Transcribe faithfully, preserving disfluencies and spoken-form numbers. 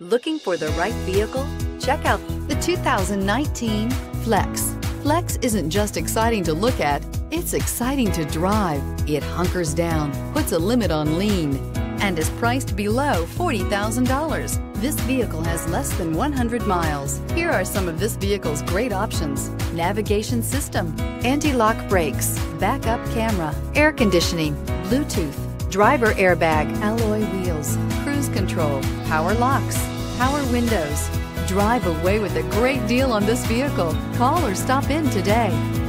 Looking for the right vehicle? Check out the two thousand nineteen Flex. Flex isn't just exciting to look at, it's exciting to drive. It hunkers down, puts a limit on lean, and is priced below forty thousand dollars. This vehicle has less than one hundred miles. Here are some of this vehicle's great options: navigation system, anti-lock brakes, backup camera, air conditioning, Bluetooth, driver airbag, alloy wheels, cruise control, power locks, power windows. Drive away with a great deal on this vehicle. Call or stop in today.